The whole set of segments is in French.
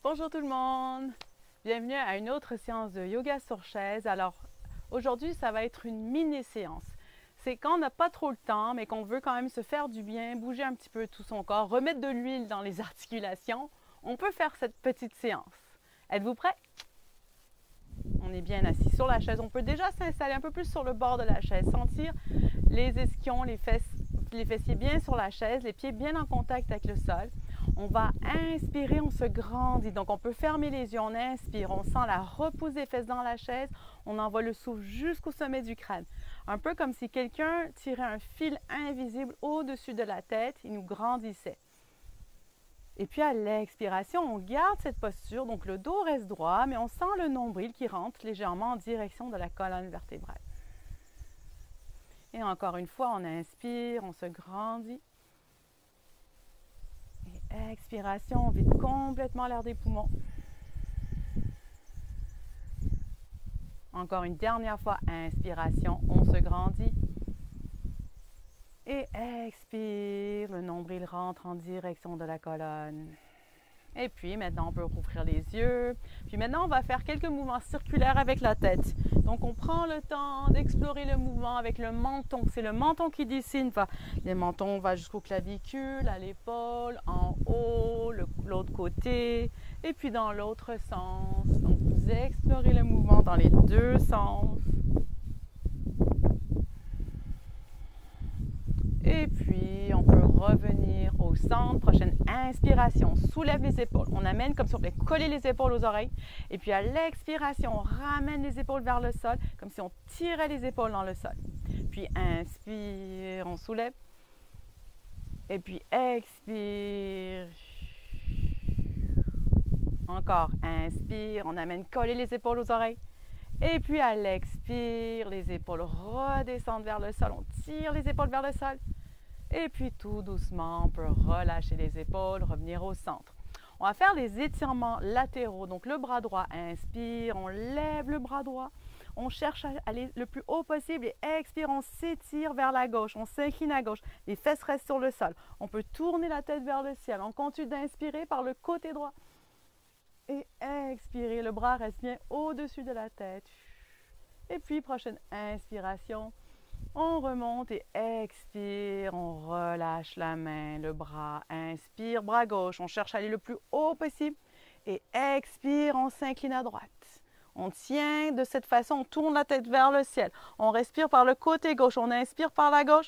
Bonjour tout le monde! Bienvenue à une autre séance de yoga sur chaise. Alors aujourd'hui, ça va être une mini-séance. C'est quand on n'a pas trop le temps, mais qu'on veut quand même se faire du bien, bouger un petit peu tout son corps, remettre de l'huile dans les articulations. On peut faire cette petite séance. Êtes-vous prêts? On est bien assis sur la chaise. On peut déjà s'installer un peu plus sur le bord de la chaise, sentir les ischions, les fessiers bien sur la chaise, les pieds bien en contact avec le sol. On va inspirer, on se grandit. Donc, on peut fermer les yeux, on inspire, on sent la repousse des fesses dans la chaise, on envoie le souffle jusqu'au sommet du crâne. Un peu comme si quelqu'un tirait un fil invisible au-dessus de la tête, il nous grandissait. Et puis, à l'expiration, on garde cette posture, donc le dos reste droit, mais on sent le nombril qui rentre légèrement en direction de la colonne vertébrale. Et encore une fois, on inspire, on se grandit. Et expiration, on vide complètement l'air des poumons. Encore une dernière fois, inspiration, on se grandit. Et expire, le nombril rentre en direction de la colonne. Et puis maintenant, on peut rouvrir les yeux. Puis maintenant, on va faire quelques mouvements circulaires avec la tête. Donc, on prend le temps d'explorer le mouvement avec le menton. C'est le menton qui dessine. Le menton va jusqu'au clavicule, à l'épaule, en haut, l'autre côté, et puis dans l'autre sens. Donc, vous explorez le mouvement dans les deux sens. Et puis, on peut revenir au centre. Prochaine inspiration, on soulève les épaules. On amène comme si on voulait coller les épaules aux oreilles. Et puis, à l'expiration, on ramène les épaules vers le sol, comme si on tirait les épaules dans le sol. Puis, inspire, on soulève. Et puis, expire. Encore, inspire, on amène coller les épaules aux oreilles. Et puis, à l'expire, les épaules redescendent vers le sol. On tire les épaules vers le sol. Et puis, tout doucement, on peut relâcher les épaules, revenir au centre. On va faire des étirements latéraux. Donc, le bras droit, inspire, on lève le bras droit. On cherche à aller le plus haut possible et expire, on s'étire vers la gauche. On s'incline à gauche. Les fesses restent sur le sol. On peut tourner la tête vers le ciel. On continue d'inspirer par le côté droit. Et expirer, le bras reste bien au-dessus de la tête. Et puis, prochaine inspiration, on remonte et expire, on relâche la main, le bras, inspire, bras gauche, on cherche à aller le plus haut possible et expire, on s'incline à droite. On tient de cette façon, on tourne la tête vers le ciel. On respire par le côté gauche, on inspire par la gauche,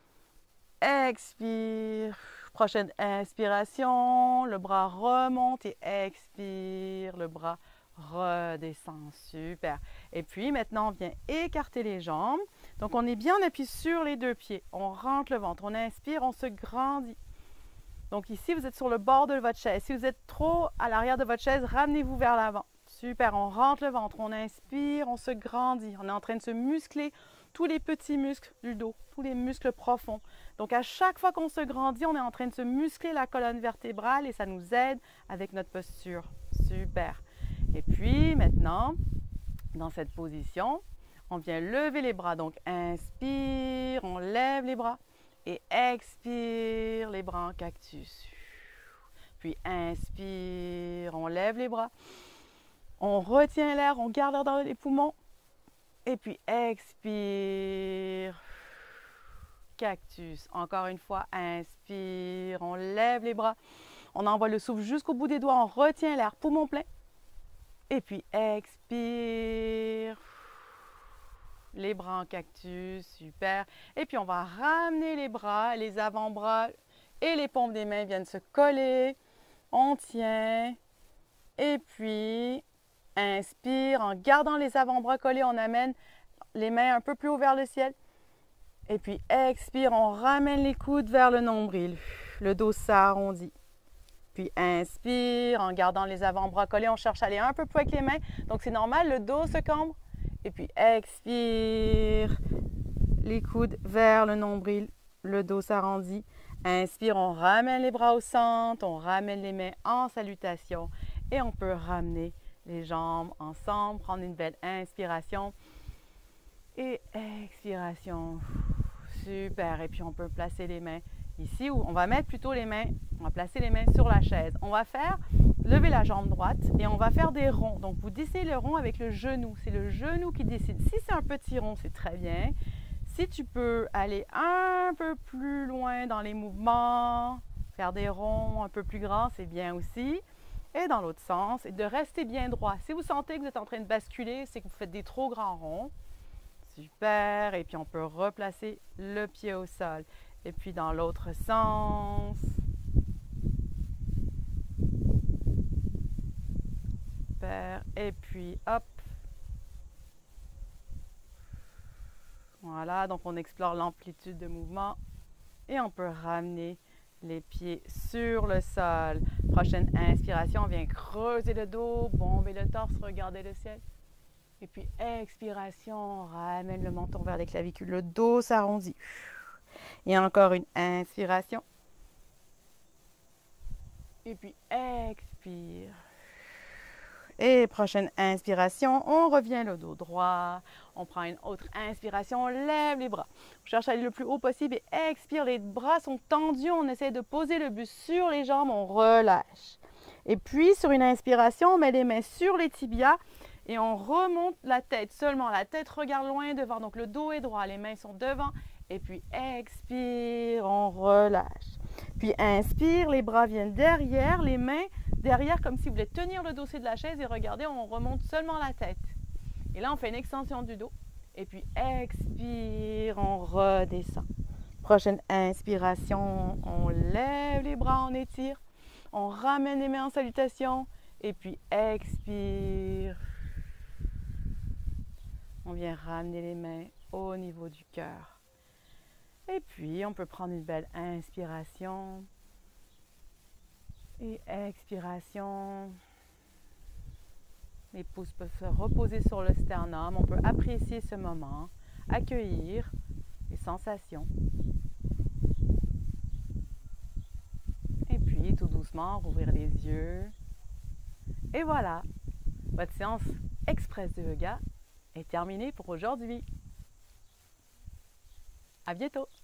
expire. Prochaine inspiration, le bras remonte et expire, le bras redescend. Super. Et puis maintenant, on vient écarter les jambes. Donc, on est bien appuyé sur les deux pieds. On rentre le ventre. On inspire, on se grandit. Donc ici, vous êtes sur le bord de votre chaise. Si vous êtes trop à l'arrière de votre chaise, ramenez-vous vers l'avant. Super. On rentre le ventre. On inspire, on se grandit. On est en train de se muscler tous les petits muscles du dos, tous les muscles profonds. Donc, à chaque fois qu'on se grandit, on est en train de se muscler la colonne vertébrale et ça nous aide avec notre posture. Super. Et puis, maintenant, dans cette position, on vient lever les bras. Donc, inspire, on lève les bras et expire, les bras en cactus. Puis, inspire, on lève les bras. On retient l'air, on garde l'air dans les poumons. Et puis, expire, cactus. Encore une fois, inspire, on lève les bras. On envoie le souffle jusqu'au bout des doigts, on retient l'air, poumon plein. Et puis, expire, les bras en cactus, super. Et puis, on va ramener les bras, les avant-bras et les paumes des mains viennent se coller. On tient. Et puis, inspire, en gardant les avant-bras collés, on amène les mains un peu plus haut vers le ciel. Et puis, expire, on ramène les coudes vers le nombril. Le dos s'arrondit. Puis, inspire, en gardant les avant-bras collés, on cherche à aller un peu plus avec les mains. Donc, c'est normal, le dos se cambre. Et puis, expire, les coudes vers le nombril, le dos s'arrondit. Inspire, on ramène les bras au centre, on ramène les mains en salutation. Et on peut ramener les jambes ensemble, prendre une belle inspiration et expiration. Super. Et puis, on peut placer les mains ici où on va mettre plutôt les mains, on va placer les mains sur la chaise. On va faire levez la jambe droite et on va faire des ronds. Donc, vous dessinez le rond avec le genou. C'est le genou qui décide. Si c'est un petit rond, c'est très bien. Si tu peux aller un peu plus loin dans les mouvements, faire des ronds un peu plus grands, c'est bien aussi. Et dans l'autre sens, et de rester bien droit. Si vous sentez que vous êtes en train de basculer, c'est que vous faites des trop grands ronds. Super. Et puis, on peut replacer le pied au sol. Et puis, dans l'autre sens. Super. Et puis, hop. Voilà. Donc, on explore l'amplitude de mouvement. Et on peut ramener les pieds sur le sol. Prochaine inspiration, on vient creuser le dos, bomber le torse, regarder le ciel. Et puis expiration, on ramène le menton vers les clavicules, le dos s'arrondit. Et encore une inspiration. Et puis expire. Et prochaine inspiration, on revient le dos droit. On prend une autre inspiration, on lève les bras. On cherche à aller le plus haut possible et expire. Les bras sont tendus, on essaie de poser le buste sur les jambes, on relâche. Et puis, sur une inspiration, on met les mains sur les tibias et on remonte la tête. Seulement, la tête regarde loin devant, donc le dos est droit, les mains sont devant. Et puis, expire, on relâche. Puis, inspire, les bras viennent derrière, les mains derrière comme si vous voulez tenir le dossier de la chaise et regardez, on remonte seulement la tête. Et là, on fait une extension du dos. Et puis, expire, on redescend. Prochaine inspiration, on lève les bras, on étire. On ramène les mains en salutation. Et puis, expire. On vient ramener les mains au niveau du cœur. Et puis, on peut prendre une belle inspiration. Et expiration. Les pouces peuvent se reposer sur le sternum. On peut apprécier ce moment, accueillir les sensations. Et puis, tout doucement, rouvrir les yeux. Et voilà, votre séance express de yoga est terminée pour aujourd'hui. À bientôt!